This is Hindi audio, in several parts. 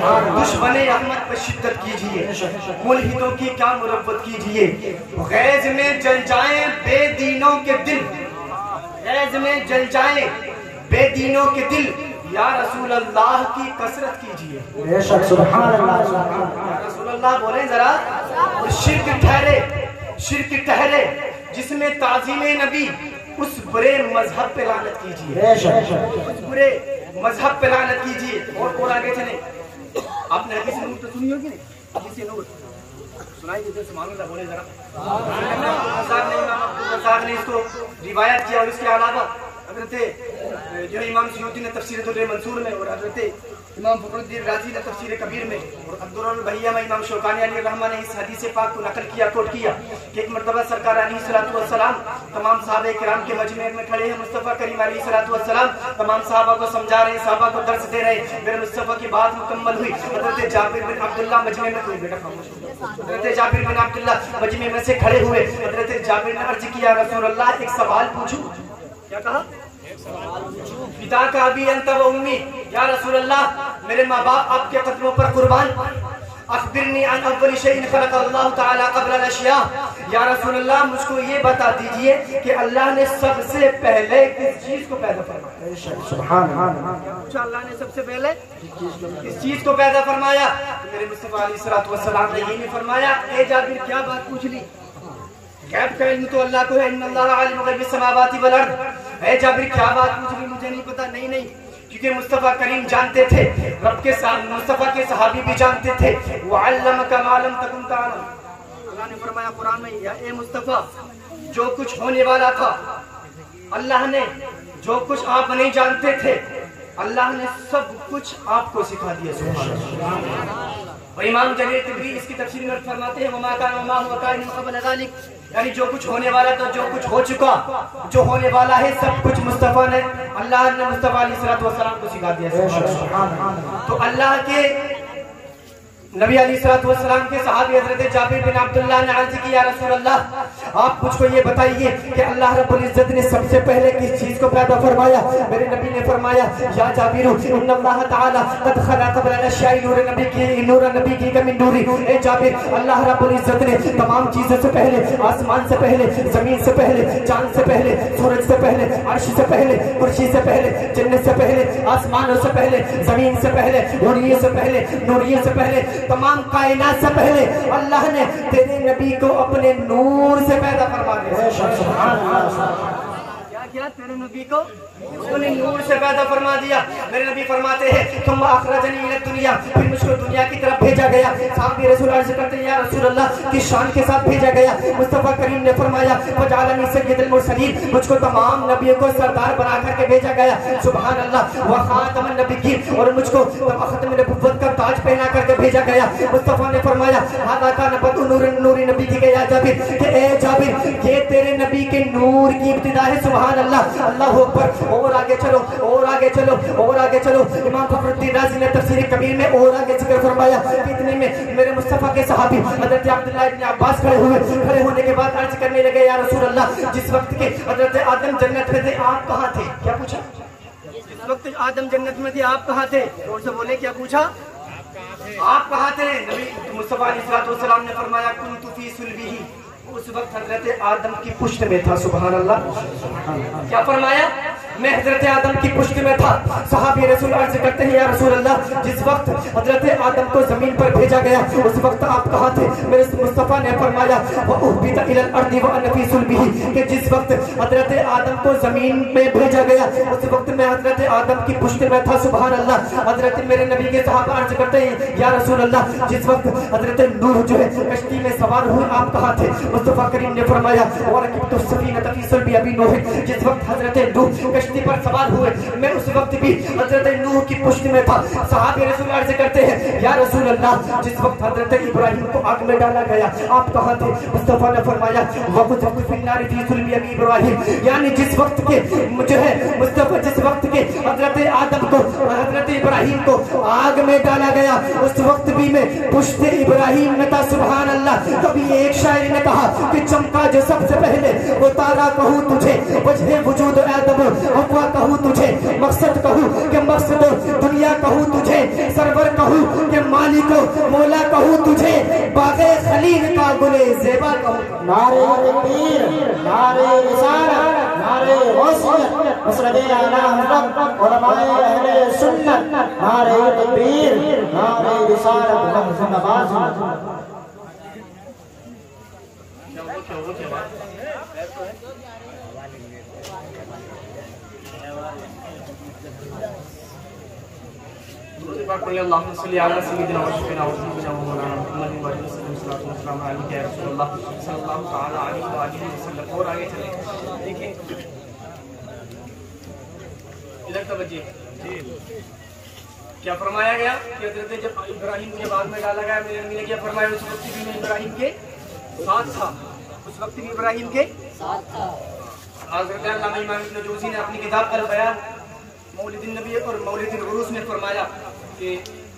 दुश्मने अहमद पर शिद्दत कीजिए, मुल्हिदों की क्या मुरब्बत कीजिए। गैज में जल जाएं बेदीनों के दिल, गैज में जल जाएं बेदीनों के दिल, या रसूल अल्लाह की कसरत कीजिए। सुभान अल्लाह, या रसूल अल्लाह बोले जरा। और शिर्क ठहरे, शिर्क ठहरे जिसमें ताज़ीम नबी, उस बुरे मजहब पे लानत कीजिए, उस बुरे मजहब पे लानत कीजिए। और आगे चले। आपने हदीस नूर तो सुनी होगी ना, हदीस नूर सुनाई देते सुभान बोले जरा। ने इसको रिवायत किया। और इसके अलावा हजरत जो इमाम सुयूती ने तफसीर दुर्र मंसूर में, और हजरत इमाम फखरुद्दीन राजी ने तफसीर कबीर में, और अब्दुल भैया में इमाम शौकानी अली रहमान ने इस हदीस पाक को नकल किया, कोट किया कि एक मरतबा सरकार अलैहिस्सलातु वस्सलाम तमाम सहाबा किराम के मजमे में खड़े हैं। मुस्तफ़ा करीम अलैहिस्सलातु वस्सलाम तमाम सहाबा को समझा रहे हैं, सहाबा को दर्स दे रहे हैं। मेरे मुस्तफ़ा की बात मुकम्मल हुई। हजरत जाबिर बिन अब्दुल्लाह मजमे में, कोई बेटा खामोश हो गया। हजरत जाबिर बिन अब्दुल्लाह मजमे में से खड़े हुए। हजरत जाबिर ने अर्ज किया, रसूल अल्लाह एक सवाल पूछूं? क्या कहा? पिता का अभी अंत व उम्मी, या रसूल अल्लाह मेरे माँ बाप आपके कदमों पर कुर्बान। अखबिरनी अन अव्वल शैइन खलक़ अल्लाह तआला क़ब्ल अल-अशिया, या रसूल अल्लाह मुझको ये बता दीजिए कि अल्लाह ने सबसे पहले किस चीज को पैदा फरमाया? सुभान अल्लाह। अल्लाह ने सबसे पहले किस चीज को पैदा फरमाया? तो मेरे मुस्तफ़ा अलैहिस्सलातु वस्सलाम ने यही नहीं फरमाया। ए जाबिर क्या बात पूछ ली? गैब का इल्म तो अल्लाह को है। इन्नल्लाह आलिमु ग़ैबिस समावाति वल अर्द। ए जाबिर क्या बात पूछ ली? मुझे नहीं पता। नहीं नहीं, क्योंकि मुस्तफ़ा करीम जानते थे, रब के साथ मुस्तफ़ा के सहाबी भी जानते थे। वअल्लमका मा लम तकुन तअलम। अल्लाह ने फरमाया कुरान में, या ए मुस्तफ़ा जो कुछ होने वाला था, अल्लाह ने जो कुछ आप नहीं जानते थे, अल्लाह ने सब कुछ आपको सिखा दिया। सुभान अल्लाह। और इमाम जरीर तिबरी इसकी तफसीर में फरमाते हैं, वमा कान वमा हुवा काइन क़ब्ल ज़ालिक, यानी जो कुछ होने वाला था, जो कुछ हो चुका, जो होने वाला है, सब कुछ मुस्तफ़ा ने, अल्लाह ने मुस्तफ़ा अलैहिस्सलातु वस्सलाम को सिखा दिया। तो अल्लाह के नबी अलैहिस्सलातु वस्सलाम के सहाबी हजरत जाबिर बिन अब्दुल्लाह ने अर्ज किया, रसूल अल्लाह आप मुझको ये बताइए कि अल्लाह रब्बुल इज्जत ने सबसे पहले किस चीज को पैदा फरमाया? मेरे नबी ने फरमाया, या जाबिर इन्नल्लाह तआला क़द खलक़ क़ब्ल अल-अश्याइ नूर नबी की मिन नूरी। ए जाबिर, अल्लाह रब्बुल इज्जत ने तमाम चीजों से पहले, आसमान से पहले, जमीन से पहले, चांद से पहले, सूरज से पहले, अर्श से पहले, कुर्सी से पहले, जन्नत से पहले, आसमानों से पहले, जमीन से पहले, नूरियत से पहले, नूरियत से पहले, तमाम कायनात से पहले अल्लाह ने तेरे नबी को अपने नूर से पैदा फरमा दिया। क्या तेरे नबी को अपने नूर से पैदा फरमा दिया। मेरे नबी फरमाते हैं, तुम अखरजनी इला दुनिया, फिर मुझको दुनिया की तरफ भेजा गया। साहब रसूल अर्ज करते हैं, या रसूल अल्लाह किस शान के साथ भेजा गया? मुस्तफ़ा करीम ने फरमाया, फजअलनी सय्यदुल मुरसलीन, मुझको तमाम नबियों को सरदार बना करके भेजा गया। सुभान अल्लाह। व खातमुन नबिय्यीन, और मुझको खत्म नबुव्वत का ताज पहना करके भेजा गया। मुस्तफ़ा ने फरमाया, हादा कान बदु नूरी नबी की या जाबिर, कि ए जाबिर ये तेरे नबी के नूर की इब्तिदा है। सुभान अल्लाह, अल्लाहु अकबर। और आगे चलो, और आगे चलो, और आगे चलो। इमाम फखरुद्दीन राज़ी ने तफसीर कबीर में और आगे जिक्र फरमाया कि इतने में मेरे मुस्तफ़ा के सहाबी हज़रत अब्दुल्लाह इब्न अब्बास खड़े हुए। खड़े होने के बाद अर्ज करने लगे, या रसूल अल्लाह जिस वक्त के हज़रत आदम जन्नत में थे, आप कहाँ थे? क्या पूछा? जिस वक्त आदम जन्नत में थे, आप कहाँ थे? और से बोले, क्या पूछा? आप कहाँ थे? नबी मुस्तफ़ा अलैहिस्सलातु वस्सलाम ने फरमाया, कुन्तु फी सुल्बिही, उस वक्त हजरत आदम की पुष्ट में था। सुभान अल्लाह। क्या फरमाया? मैं हजरत आदम की पुष्ट में था। सहाबी रसूल अर्ज करते हैं, या रसूल अल्लाह जिस वक्त हजरत आदम को जमीन पर भेजा गया, उस वक्त आप कहाँ थे? मेरे मुस्तफ़ा ने फरमाया, वउहबित इलल अर्दि व अना फी सुल्बिही, कि जिस वक्त हजरत आदम को जमीन में भेजा गया, उस वक्त मैं हजरत आदम की पुष्ट में था। सुभान अल्लाह। हजरत मेरे नबी के सहाबा अर्ज करते हैं, या रसूल अल्लाह जिस वक्त हजरत नूह जो है कश्ती में सवार हुए, आप कहाँ थे? मुस्तफ़ा करीम ने फरमाया, वरकिबतु सफीनता फी सुल्बि अबी नूह, जिस वक्त हजरत नूह कश्ती पर सवार हुए, मैं उस वक्त भी हजरत नूह की पुष्ट में था। सहाबे रसूल अर्ज करते हैं, या रसूल अल्लाह जिस वक्त हजरत इब्राहिम को आग में डाला गया, आप कहाँ थे? मुस्तफ़ा ने फरमाया, वक़ुज़ फिन्नारि फी सुल्बि अबी इब्राहिम, यानी जिस वक्त के मुझे है मुस्तफ़ा, जिस वक्त के हजरत आदम को, हजरत इब्राहिम को आग में डाला गया, उस वक्त भी मैं पुष्ट इब्राहिम में था। सुभान अल्लाह। कभी एक शायर ने कहा कि चमका जो सबसे पहले वो तारा कहूँ तुझे, वजह वजूद आदम हवा कहूँ तुझे, मकसद कहूँ कि मकसद दुनिया कहूँ तुझे, सरवर कहूँ कि मालिको मौला कहूँ तुझे, बागे खलील का गुले ज़ेबा कहूँ। नारे तकबीर, नारे रिसालत, नारे गौसियत, मसरदे आला हज़रत उलमाए अहले सुन्नत, नारे तकबीर, नारे रिसालत, जिंदाबाद। अल्लाहुम्मा सल्ली अला सय्यिदिना व शफीना व सय्यिदिना व मौलाना मुहम्मद व आलिहि सल्लल्लाहु अलैहि या रसूलल्लाह सल्लल्लाहु तआला अलैहि व आलिहि वसल्लम। और आगे चलें, देखिए इधर तवज्जो जी, क्या फरमाया गया कि हज़रत जब इब्राहिम के बाद में डाला गया, मेरे नबी ने क्या फरमाया, उस वक्त भी इब्राहिम के साथ था, उस वक्त भी इब्राहिम के साथ था। हज़रत अल्लामा इमाम इब्न जौज़ी ने अपनी किताब अल बयान मौलिद नबी और मौलिद उरूस में फरमाया कि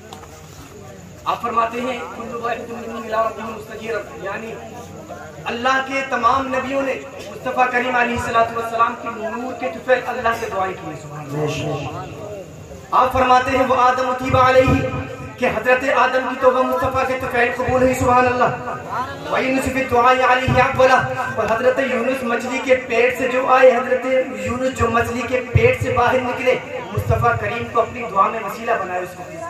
आप फरमाते हैं कुल्लु वाहिदिन मिन्नी इला रब्बिही मुस्तजीर, यानी अल्लाह के तमाम नबियों ने मुस्तफ़ा करीम अलैहिस्सलातु वस्सलाम के नूर के तुफैल अल्लाह से दुआएं की। सुभान अल्लाह। आप फरमाते हैं वो आदम तीबा अलैहि कि हजरत आदम की तौबा मुस्तफ़ा के तुफैल कबूल हुई। सुभान अल्लाह। व यूनुस फी दुआई अलैहि अक़बला, और हजरत यूनुस मछली के पेट से जो आए, हजरत यूनुस जो मछली के पेट से बाहर निकले, मुस्तफ़ा करीम को अपनी दुआ में वसीला बनाए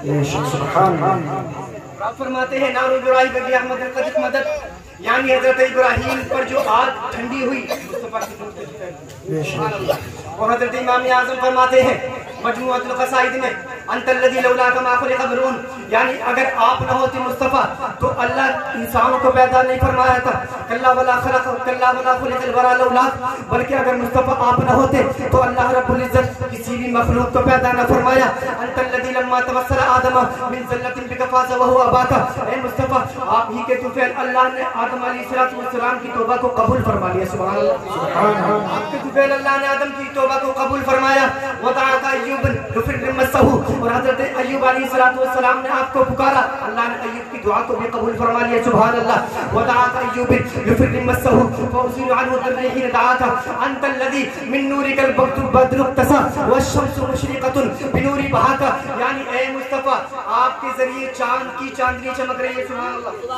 उसको। आप फरमाते हैं नारो जुराई बगी अहमद कदिक मदद, यानी हजरत इब्राहिम पर जो आग ठंडी हुई मुस्तफ़ा की दूध के। सुभान अल्लाह। और हजरत इमाम आज़म फरमाते हैं मजमुअतुल क़साइद में अंतल्लज़ी लौलाका मा खुलिक़ बरून, यानी अगर आप न होते मुस्तफ़ा तो अल्लाह इंसानों को पैदा नहीं फरमाया था। कल्ला वला खलक़ कल्ला वला खुलिक़ल वरा लौलाक, बल्कि अगर मुस्तफ़ा आप न होते तो अल्लाह रब्बुल इज़्ज़त किसी भी मखलूक को पैदा न फरमाया। अंतल्लज़ी लम्मा तवस्सला आदम मिन ज़ल्लतिन बिकफ़ाज़ व हुवा अबाका, ए मुस्तफ़ा आप ही के तुफैल अल्लाह ने आदम अलैहिस्सलातु वस्सलाम की तौबा को कबूल फरमा लिया। सुभान अल्लाह। आपके तुफैल अल्लाह ने आदम की तौबा को कबूल फरमाया। व दअका अय्यूब युफ़िर मस्सहू, और हजरत अय्यूब अलैहिस्सलातु वस्सलाम ने आपको पुकारा, अल्लाह ने अय्यूब की दुआ को भी कबूल फरमा लिया। सुभान अल्लाह। व दअका अय्यूब युफ़िर मस्सहू फउज़िल अन्हु दर्रिही दअका अंतल्लज़ी मिन नूरिकल बद्रु तसा वश्शम्सु मुशरिक़तुन बिनूरी बहाका, यानी ए मुस्तफ़ा आपके जरिए चांद की चांदनी चमक रही है। सुभान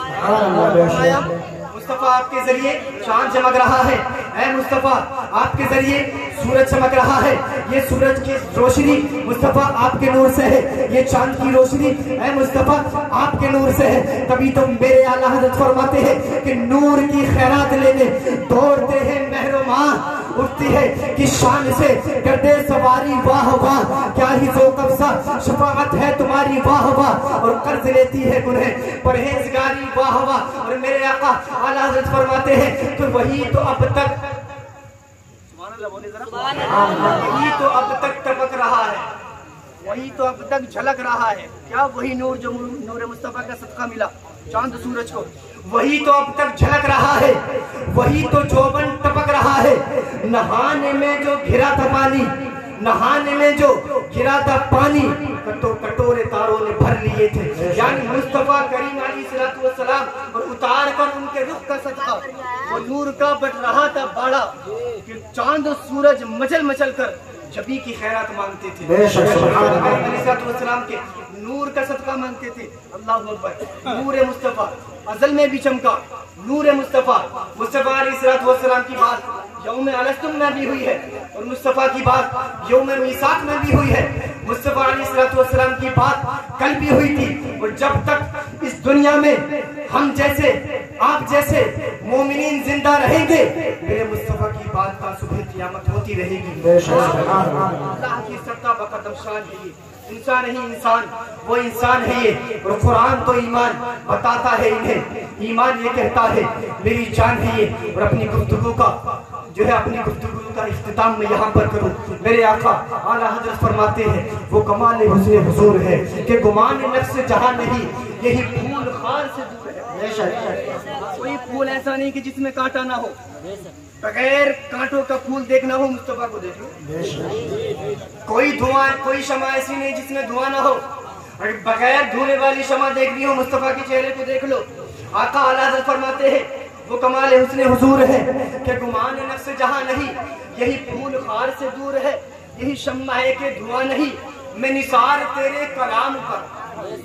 अल्लाह। मुस्तफ़ा आपके जरिए चांद चमक रहा है, ऐ मुस्तफ़ा आपके जरिए सूरज चमक रहा है, ये सूरज की रोशनी मुस्तफ़ा आपके नूर से है, ये चांद की रोशनी ऐ मुस्तफ़ा आपके नूर से है। तभी तो मेरे आला हज़रत फरमाते हैं कि नूर की खैरात लेने दौड़ते हैं महरुमा, उठती है कि शान से गर्दे सवारी वाह वाह, क्या ही जो कब्ज़ा शफाअत है तुम्हारी वाह वाह, और कर्ज लेती है गुनह परहेजगारी वाह वाह। और मेरे आका आला हज़रत फरमाते हैं तो वही तो अब तक वही तो अब तक टपक रहा है, वही तो अब तक झलक रहा है। क्या वही नूर जो नूर मुस्तफ़ा का सदका मिला चांद सूरज को, वही तो अब तक झलक रहा है, वही तो जोबन टपक रहा है। नहाने में जो घिरा था पानी, नहाने में जो गिरा था पानी, कटोरे तारों ने भर लिए थे, यानी मुस्तफ़ा करीम अलैहिस्सलातु वस्सलाम, और उतार कर उनके रुख का सदका वो नूर का बट रहा था बाड़ा कि चांद और सूरज मचल मचल कर जबी की खैरात मांगते थे, अलैहिस्सलातु वस्सलाम के नूर का सदका मांगते थे। अल्लाहु अकबर। नूर मुस्तफ़ा अज़ल में भी चमका, नूर मुस्तफ़ा अलैहिस्सलातु वस्सलाम की बात यौम अलस्तुम में भी हुई है, और मुस्तफ़ा की बात यौम मीसाक में भी हुई है। मुस्तफ़ा अलैहिस्सलातु वस्सलाम की बात कल भी हुई थी, और जब तक इस दुनिया में हम जैसे आप जैसे मोमिनीन जिंदा रहेंगे, मेरे मुस्तफ़ा की बात का सुबह क़यामत होती रहेगी। अल्लाह की सत्ता बकदम शान है ये, इंसान ही इंसान, वो इंसान है ये, और कुरान तो ईमान बताता है इन्हें, ईमान ये कहता है मेरी जान है ये। और अपनी गुफ्तगू का जो है अपनी गुफ्तगू का इख्तिताम में यहाँ पर करूँ, मेरे आका आला हज़रत फरमाते हैं वो कमाल हुस्न हुजूर है कि गुमान नफ्स जहाँ नहीं, यही फूल खार से दूर है। कोई फूल ऐसा नहीं कि जिसमें कांटा ना हो, बगैर कांटों का फूल देखना हो मुस्तफ़ा को देख लो। कोई धुआं, कोई शमा ऐसी नहीं जिसमें धुआं ना हो, बगैर धुएं वाली शमा देखनी हो मुस्तफ़ा के चेहरे को देख लो। आका आला हज़रत फरमाते हैं वो कमाल हुस्न हुजूर है कि गुमान नफ्स जहाँ नहीं, यही फूल खार से दूर है, यही शम्मा है कि धुआं नहीं, मैं निसार तेरे कलाम पर,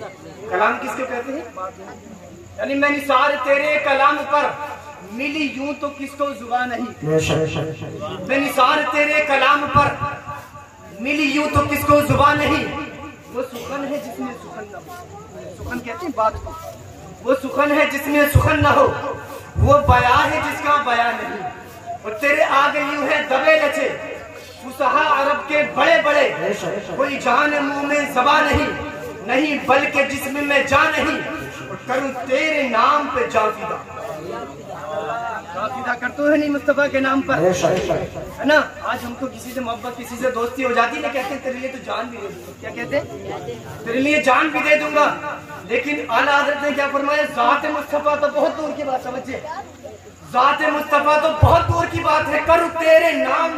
कलाम किसको कहते हैं? यानी मैं निसार तेरे कलाम पर मिली यूं तो किसको जुबान नहीं। मैं निसार तेरे कलाम पर मिली यूं तो किसको जुबान नहीं। वो सुखन है जिसमें सुखन न हो। सुखन कहते हैं बात को। वो सुखन है जिसमें सुखन न हो। वो बया है जिसका बया नहीं। और तेरे आगे यूं है दबे लचे फुसहा अरब के बड़े बड़े। कोई जान मुंह में ज़बां नहीं बल्कि जिस्म में जान नहीं। और करूं तेरे नाम पे जाफिदा। जाफिदा करते है नहीं मुस्तफा के नाम पर, है ना। आज हमको किसी से मोहब्बत, किसी से दोस्ती हो जाती है, कहते हैं तेरे लिए तो जान भी दे दूंगा। क्या कहते हैं? तेरे लिए जान भी दे दूंगा। लेकिन आला हज़रत ने क्या फरमाया? ज़ात मुस्तफा तो बहुत दूर की बात, समझिए। ज़ात मुस्तफा तो बहुत दूर की बात है। करूं तेरे नाम,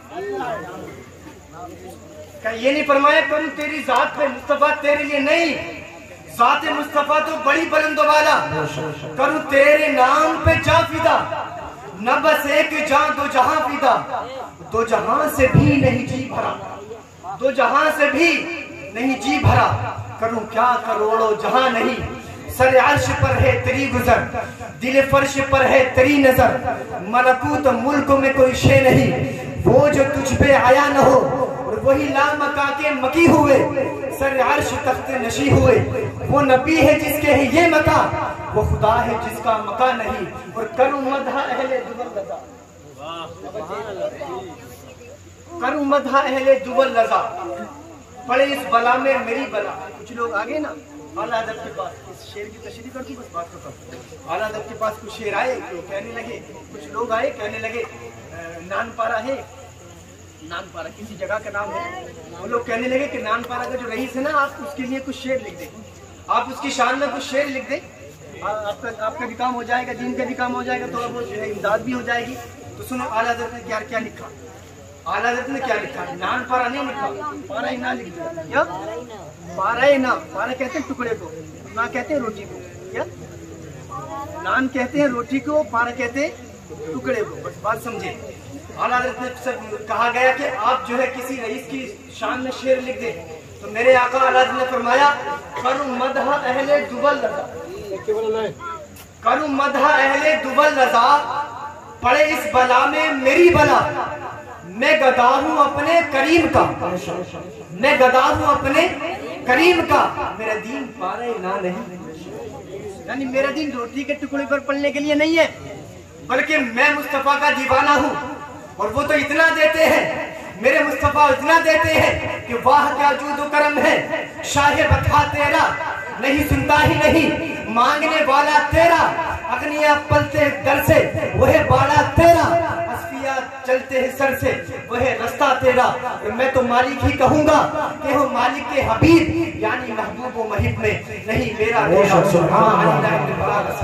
क्या ये नहीं फरमाया करूं तेरी जात पे? मुस्तफा तेरे लिए नहीं, जात मुस्तफा तो बड़ी बुलंद वाला। करूं तेरे नाम पे जाफिदा। न बस एक जान दो जहां फिदा। दो जहां से भी नहीं जी भरा। दो जहां से भी नहीं जी भरा। करूं क्या करोड़ों जहां नहीं। सर अर्श पर है तेरी गुजर, दिल फर्श पर है तेरी नजर। मलकूत मुल्क में कोई शे नहीं, वो जो तुझ पे आया न हो। और वही लामका के मकी हुए, सर अर्श तख्त नशी हुए। वो नबी है जिसके है ये मका, वो खुदा है जिसका मका नहीं। और करूं मदहा अहले दुबल लजा। करूं मदहा अहले दुबल लजा। पड़े इस बला में मेरी बला। कुछ लोग आगे ना आला अदब के पास, इस शेर की तशरीह कर दूं, बस बात खत्म। आला अदब के पास कुछ शेर आए तो कहने लगे, कुछ लोग आए कहने लगे नानपारा है, नानपारा किसी जगह का नाम है। वो लोग कहने लगे कि नानपारा का जो रईस है ना, आप उसके लिए कुछ शेर लिख दें, आप उसकी शान में कुछ शेर लिख दें, आपका भी काम हो जाएगा, दीन का भी काम हो जाएगा, थोड़ा बहुत जो है इमदाद भी हो जाएगी। तो सुनो आला हज़रत ने क्या क्या लिखा। आला हज़रत ने क्या लिखा? नानपारा नहीं लिखा, पारा ही ना लिख दिया। क्या? पारा ही ना। पारा कहते हैं टुकड़े को, ना कहते हैं रोटी को। क्या? नान कहते हैं रोटी को, पारा कहते हैं टुकड़े को। बस बात समझे। आला हज़रत ने सब कहा गया कि आप जो है किसी रईस की शान में शेर लिख दे। तो मेरे आका आला हज़रत ने फरमाया करूं मदहा अहले दुबल रज़ा। करूं मदहा अहले दुबल रज़ा। पड़े इस बला में मेरी बला। मैं गदा हूं अपने करीम का। मैं गदा हूं अपने करीम का। मेरा दीन पारे ना नहीं। यानी मेरा दीन रोटी के टुकड़े पर पलने के लिए नहीं है, बल्कि मैं मुस्तफा का दीवाना हूं। और वो तो इतना देते हैं, मेरे मुस्तफा इतना देते हैं कि वाह क्या जूद करम है। शाहे बता तेरा नहीं सुनता ही नहीं, मांगने वाला तेरा। अग्निया पलते दर से वह बाड़ा तेरा। असफिया चलते हैं सर से वह रास्ता तेरा। और मैं तो मालिक ही कहूंगा कि हो मालिक के हबीब, यानी महबूब व महिब में नहीं मेरा।